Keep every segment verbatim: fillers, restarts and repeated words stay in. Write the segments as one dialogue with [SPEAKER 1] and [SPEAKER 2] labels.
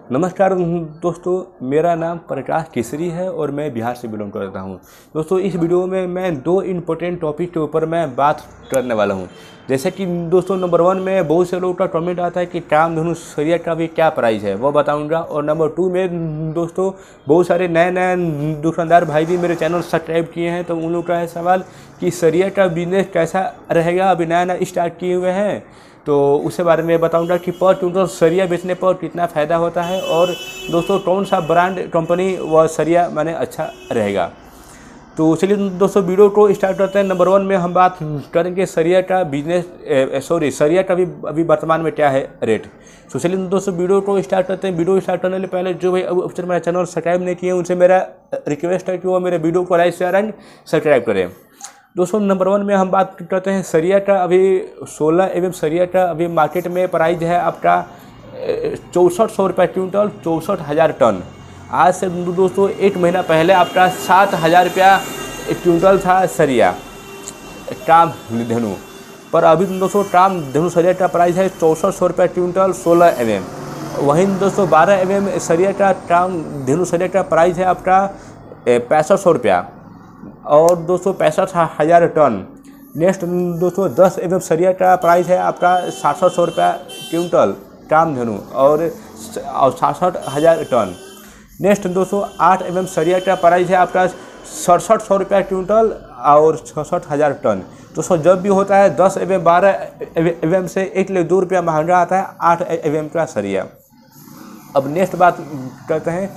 [SPEAKER 1] नमस्कार दोस्तों, मेरा नाम प्रकाश केसरी है और मैं बिहार से बिलोंग करता हूं। दोस्तों, इस वीडियो में मैं दो इम्पोर्टेंट टॉपिक के ऊपर मैं बात करने वाला हूं। जैसे कि दोस्तों, नंबर वन में बहुत से लोगों का कमेंट आता है कि कामधेनु सरिया का भी क्या प्राइस है, वो बताऊंगा। और नंबर टू में दोस्तों, बहुत सारे नए नए दुकानदार भाई भी मेरे चैनल सब्सक्राइब किए हैं, तो उन लोगों का है सवाल कि सरिया का बिजनेस कैसा रहेगा। अभी नया नया स्टार्ट किए हुए हैं, तो उसके बारे में बताऊंगा कि पर क्विंटल सरिया बेचने पर कितना फ़ायदा होता है और दोस्तों कौन सा ब्रांड कंपनी व सरिया माने अच्छा रहेगा। तो चलिए दोस्तों, वीडियो को स्टार्ट करते हैं। नंबर वन में हम बात करेंगे सरिया का बिजनेस सॉरी सरिया का भी अभी वर्तमान में क्या है रेट। तो चलिए दोस्तों, वीडियो को स्टार्ट करते हैं। वीडियो स्टार्ट करने से पहले जो भाई अब मेरा चैनल सब्सक्राइब नहीं किए, उनसे मेरा रिक्वेस्ट है कि वो मेरे वीडियो को लाइक शेयर एंड सब्सक्राइब करें। दोस्तों, नंबर वन में हम बात करते हैं सरिया का। अभी सोलह एवं सरिया का अभी मार्केट में प्राइस है आपका चौंसठ सौ रुपये क्विंटल, चौंसठ हज़ार टन। आज से दोस्तों एक महीना पहले आपका सात हज़ार रुपया क्विंटल था सरिया कामधेनु पर। अभी दोस्तों कामधेनु सरिया का प्राइस है चौंसठ सौ रुपये क्विंटल, सोलह एम एम। वहीं दोस्तों बारह एम एम सरिया का कामधेनु सरिया का प्राइस है आपका पैंसठ सौ रुपया और दोस्तों पैंसठ हज़ार टन। नेक्स्ट दोस्तों दस एम एम सरिया का प्राइस है आपका साठ सौ रुपया क्विंटल कामधेनु और साठ हज़ार टन। नेक्स्ट दोस्तों आठ एम एम सरिया का प्राइस है आपका सड़सठ सौ रुपया क्विंटल और छसठ हज़ार टन। दोस्तों जब भी होता है दस एम एम बारह एम एम से एक ले दो रुपया महंगा आता है आठ एम एम का सरिया। अब नेक्स्ट बात करते हैं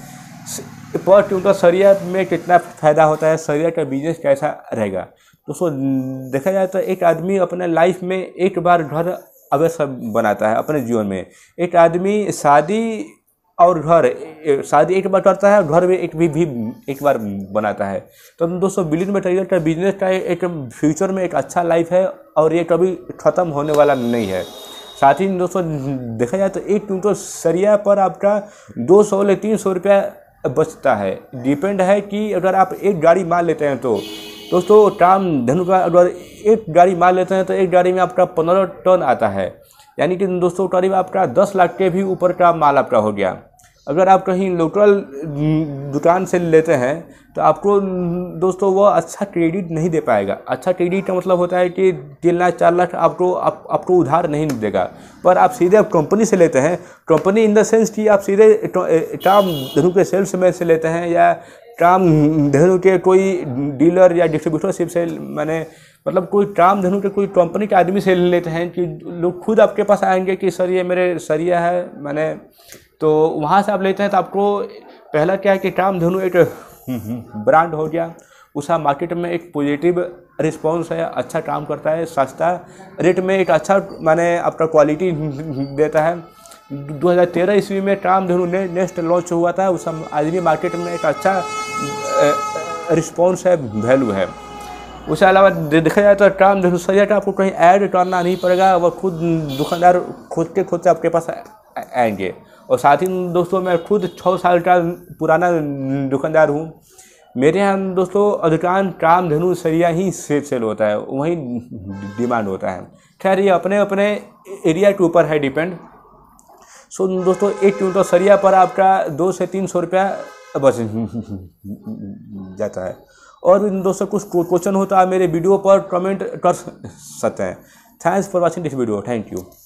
[SPEAKER 1] पर क्विंटल सरिया में कितना फ़ायदा होता है, सरिया का बिजनेस कैसा रहेगा। दोस्तों देखा जाए तो एक आदमी अपने लाइफ में एक बार घर अवश्य बनाता है अपने जीवन में। एक आदमी शादी और घर शादी एक बार करता है, घर में एक भी, भी एक बार बनाता है। तो दोस्तों बिल्डिंग मटेरियल का बिजनेस का एक फ्यूचर में एक अच्छा लाइफ है और ये कभी ख़त्म होने वाला नहीं है। साथ ही दोस्तों देखा जाए तो एक क्विंटल सरिया पर आपका दो सौ ले तीन सौ रुपया बचता है। डिपेंड है कि अगर आप एक गाड़ी माल लेते हैं तो दोस्तों कामधेनु का अगर एक गाड़ी माल लेते हैं तो एक गाड़ी में आपका पंद्रह टन आता है, यानी कि दोस्तों करीब आपका दस लाख के भी ऊपर का माल आपका हो गया। अगर आप कहीं लोकल दुकान से लेते हैं तो आपको दोस्तों वो अच्छा क्रेडिट नहीं दे पाएगा। अच्छा क्रेडिट का मतलब होता है कि तीन लाख चार लाख आपको आप, आपको उधार नहीं देगा। पर आप सीधे आप कंपनी से लेते हैं, कंपनी इन द सेंस कि आप सीधे कामधेनु के सेल्समैन से लेते हैं या कामधेनु के कोई डीलर या डिस्ट्रीब्यूटरशिप से, माने मतलब कोई कामधेनु के कोई कंपनी के आदमी से लेते हैं कि लोग खुद आपके पास आएंगे कि सर ये मेरे सरिया है, मैंने तो वहाँ से आप लेते हैं। तो आपको पहला क्या है कि कामधेनु एक ब्रांड हो गया, उसका मार्केट में एक पॉजिटिव रिस्पांस है, अच्छा काम करता है, सस्ता रेट में एक अच्छा माने आपका क्वालिटी देता है। दो हज़ार तेरह ईस्वी में कामधेनु ने नेक्स्ट लॉन्च हुआ था, उस आज भी मार्केट में एक अच्छा रिस्पांस है, वैल्यू है। उसके अलावा देखा जाए तो कामधेनु सरिया का आपको कहीं ऐड करना नहीं पड़ेगा, वो खुद दुकानदार खुद के खुद से आपके पास आएंगे। और साथ ही दोस्तों मैं खुद छः साल का पुराना दुकानदार हूँ। मेरे यहाँ दोस्तों अधिकांश कामधेनु सरिया ही सेल सेल होता है, वहीं डिमांड होता है। खैर ये अपने अपने एरिया के ऊपर है डिपेंड। सो दोस्तों एक क्विंटल सरिया पर आपका दो से तीन सौ रुपया बच जाता है। और दोस्तों कुछ क्वेश्चन हो तो आप मेरे वीडियो पर कमेंट कर सकते हैं। Thanks for watching this video. Thank you.